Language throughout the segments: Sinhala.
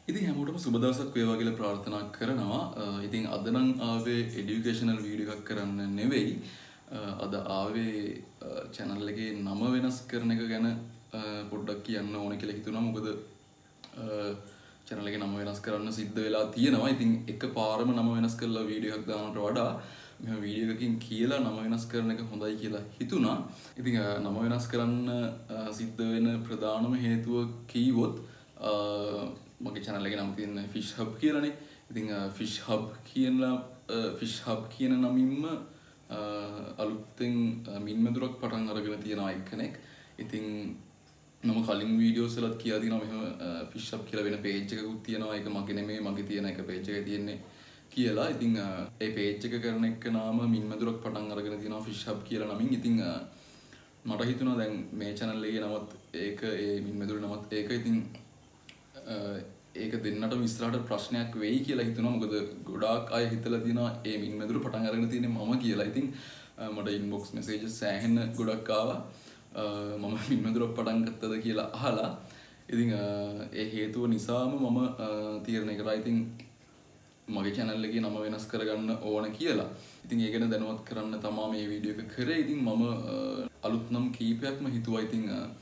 ඉතින් හැමෝටම සුබ දවසක් වේවා කියලා ප්‍රාර්ථනා කරනවා. ඉතින් අද නම් ආවේ এডুকেෂනල් වීඩියෝ එකක් කරන්න නෙවෙයි. අද ආවේ channel එකේ නම වෙනස් කරන එක ගැන පොඩ්ඩක් කියන්න ඕනේ කියලා හිතුණා. මොකද channel එකේ නම වෙනස් කරන්න සිද්ධ වෙලා තියෙනවා. ඉතින් එකපාරම නම වෙනස් කරලා වීඩියෝ එකක් දානට වඩා මෙහෙම වීඩියෝ එකකින් කියලා නම වෙනස් කරන එක හොඳයි කියලා හිතුණා. ඉතින් නම වෙනස් කරන්න සිද්ධ වෙන ප්‍රධානම හේතුව කීවොත් මගේ channel එකේ නම තියෙන fish hub කියලානේ. ඉතින් fish hub කියන නමින්ම අලුතෙන් මින්මැදුරක් පටන් අරගෙන තියෙනවා එක්කෙනෙක්. ඉතින් මම කලින් වීඩියෝස් වලත් කියලා දිනවා මෙහෙම fish hub කියලා වෙන page එකකුත් තියෙනවා. ඒක මගේ නෙමෙයි, මගේ තියෙන එක page එකේ තියෙන්නේ කියලා. ඉතින් ඒ page එක කරන එක නාම මින්මැදුරක් පටන් අරගෙන තියෙනවා fish hub කියලා නමින්. ඉතින් මට හිතුණා දැන් මේ channel එකේ නමත් ඒක ඒ මින්මැදුර නමත් ඒක ඉතින් ඒක දෙන්නටම ඉස්සරහට ප්‍රශ්නයක් වෙයි කියලා හිතුණා. මොකද ගොඩාක් අය හිතලා තියෙනවා මේ මින්මැදුර පටන් අරගෙන තියෙන්නේ මම කියලා. ඉතින් මට ඉන්බොක්ස් මැසේජස් සෑහෙන ගොඩක් ආවා මම මින්මැදුර පටන් ගත්තද කියලා අහලා. ඉතින් ඒ හේතුව නිසාම මම තීරණය කරා ඉතින් මගේ channel එකේ නම වෙනස් කරගන්න ඕන කියලා. ඉතින් ඒ ගැන දැනුවත් කරන්න තමයි මේ වීඩියෝ එක කරේ. ඉතින් මම අලුත් නම් කීපයක්ම හිතුවා. ඉතින්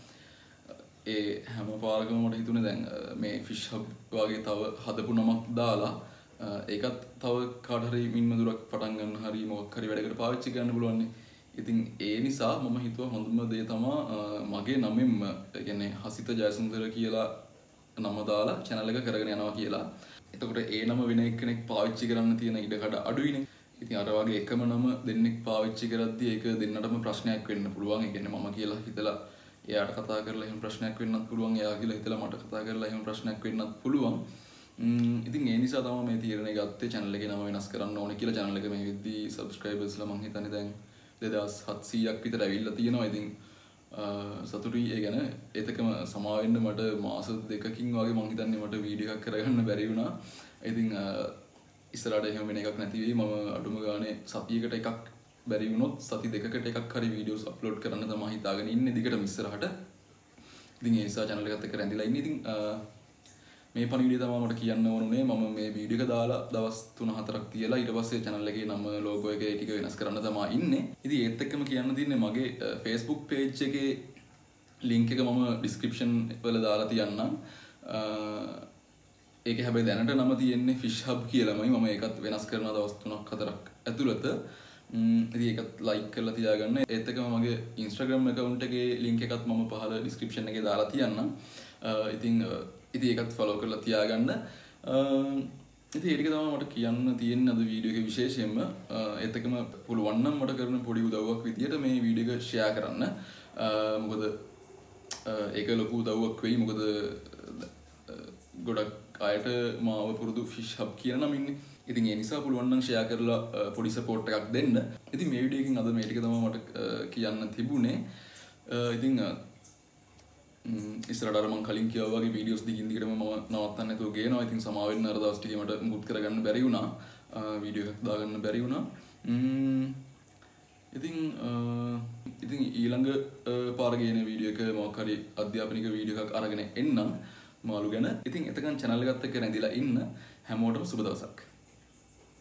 ඒ හැම පාරකම මට හිතුනේ දැන් මේ fish hub වගේ තව හදපු නමක් දාලා ඒකත් තව කාට හරි මින්මැදුරක් පටන් ගන්න හරි මොකක් හරි වැඩකට පාවිච්චි කරන්න පුළුවන් නේ. ඉතින් ඒ නිසා මම හිතුවා හොඳම දේ තමයි මගේ නමෙන්ම කියන්නේ හසිත ජයසුන්දර කියලා නම දාලා channel එක කරගෙන යනවා කියලා. එතකොට ඒ නම වෙන එක්කෙනෙක් පාවිච්චි කරන්න තියෙන ඉඩකඩ අඩුයිනේ. ඉතින් අර වගේ එකම නම දෙන්නෙක් පාවිච්චි කරද්දී ඒක දෙන්නටම ප්‍රශ්නයක් වෙන්න පුළුවන්. ඒ කියන්නේ මම කියලා හිතලා එයාට කතා කරලා එහෙම ප්‍රශ්නයක් වෙන්නත් පුළුවන්. එයා කියලා හිතලා මට කතා කරලා එහෙම ප්‍රශ්නයක් වෙන්නත් පුළුවන්. ඉතින් ඒ නිසා තමයි මේ තීරණය ගත්තේ channel එකේ නම වෙනස් කරන්න ඕනේ කියලා. channel එක මේ විද්දී subscribersලා මං හිතන්නේ දැන් 2700ක් විතර ඇවිල්ලා තියෙනවා. ඉතින් සතුටුයි ඒ ගැන. ඒතකම සමා වෙන්න මට මාස දෙකකින් වගේ මං හිතන්නේ මට වීඩියෝ එකක් කරගන්න බැරි වුණා. ඉතින් ඉස්සරහට එහෙම වෙන එකක් නැති වෙයි. මම අඩුම ගානේ සතියකට එකක් බැරි වුණොත් සති දෙකකට එකක් හරි වීඩියෝස් අප්ලෝඩ් කරන්න තමයි හිතාගෙන ඉන්නේ දිගටම ඉස්සරහට. ඉතින් ඒ නිසා channel එකත් එක්ක රැඳිලා ඉන්නේ. ඉතින් මේ පණිවිඩය තමයි මට කියන්න ඕනුනේ. මම මේ වීඩියෝ එක දාලා දවස් 3-4ක් තියලා ඊට පස්සේ channel එකේ නම logo එක ඒ ටික වෙනස් කරන්න තමයි ඉන්නේ. ඉතින් ඒත් එක්කම කියන්න තියෙන්නේ මගේ Facebook page එකේ link එක මම description වල දාලා තියන්නම්. ඒක හැබැයි දැනට නම තියෙන්නේ fish hub කියලාමයි. මම ඒකත් වෙනස් කරනවා දවස් 3-4ක් ඇතුළත. ඉතින් ඒකත් like කරලා තියාගන්න. ඒත් එක්කම මගේ Instagram account එකේ link එකත් මම පහළ description එකේ දාලා තියන්නම්. ඉතින් ඒකත් follow කරලා තියාගන්න. ඉතින් ඒක තමයි මට කියන්න තියෙන අද වීඩියෝ එකේ විශේෂයෙන්ම. ඒත් එක්කම පුළුවන් නම් මට කරන පොඩි උදව්වක් විදියට මේ වීඩියෝ එක share කරන්න. මොකද ඒක ලොකු උදව්වක් වෙයි. මොකද ගොඩක් අයට මාව පුරුදු fish hub කියන නම ඉන්නේ. ඉතින් ඒ නිසා පුළුවන් නම් share කරලා පොඩි support එකක් දෙන්න. ඉතින් මේ වීඩියෝ එකකින් අද මේ ටික තමයි මට කියන්න තිබුණේ. ඉතින් ඉස්සරහට අර මම කලින් කිව්වා වගේ වීඩියෝස් දිගින් දිගටම මම නවත්තන්න නැතුව ගේනවා. ඉතින් සමා වෙන්න අර දවස් ටිකේ මට මුකුත් කරගන්න බැරි වුණා. වීඩියෝ එකක් දාගන්න බැරි වුණා. ඉතින් ඊළඟ පාර ගේන වීඩියෝ එක මොකක් හරි අධ්‍යාපනික වීඩියෝ එකක් අරගෙන එන්නම් මාළු ගැන. ඉතින් එතකන් channel එකත් එක්ක රැඳිලා ඉන්න හැමෝටම සුබ දවසක්.